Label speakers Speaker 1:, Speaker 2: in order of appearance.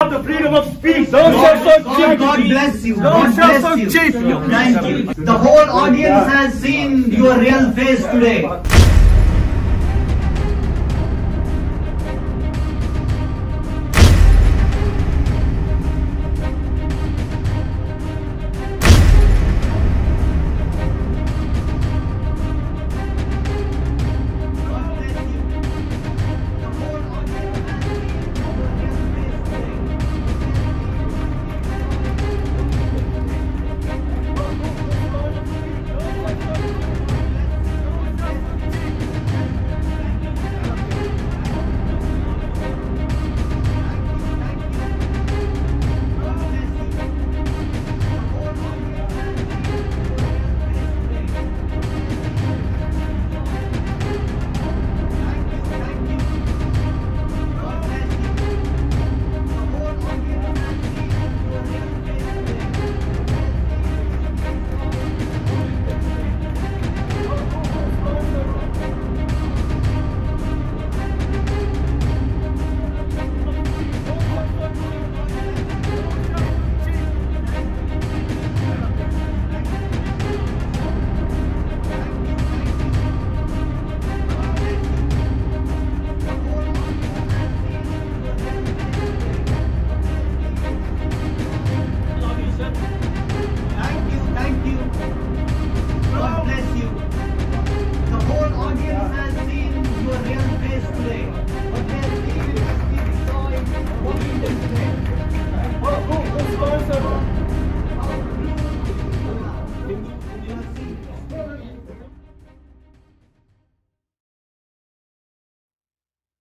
Speaker 1: The freedom of speech. Don't say so cheap.
Speaker 2: God bless you.
Speaker 1: Don't say so cheap.
Speaker 2: Thank you. The whole audience has seen your real face today.